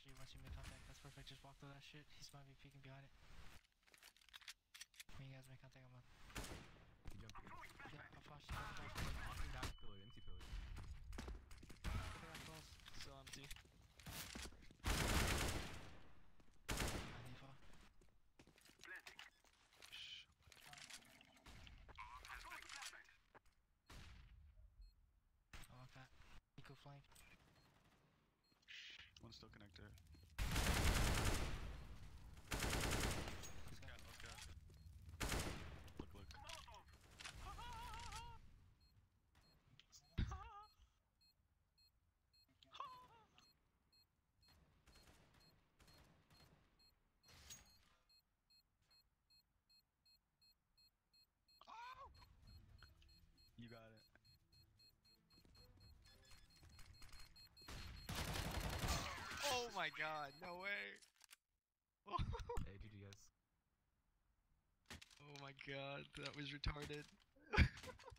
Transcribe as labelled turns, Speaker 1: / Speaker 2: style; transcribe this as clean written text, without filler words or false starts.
Speaker 1: you once you make contact. That's perfect. Just walk through that shit. He's might be peeking behind it. When you guys make contact, I'm on.
Speaker 2: You jump in.
Speaker 1: Yeah, I'll flash you. I'll flash you.
Speaker 2: Walking down pillar, empty pillar.
Speaker 1: Look at that close.
Speaker 3: Still empty.
Speaker 1: I need far. I want that. Eco flank.
Speaker 3: One's still connected.
Speaker 1: Let's go.
Speaker 3: Let's go. Look. You got it. Oh my god, no way!
Speaker 2: Hey, GG guys.
Speaker 3: Oh my god, that was retarded.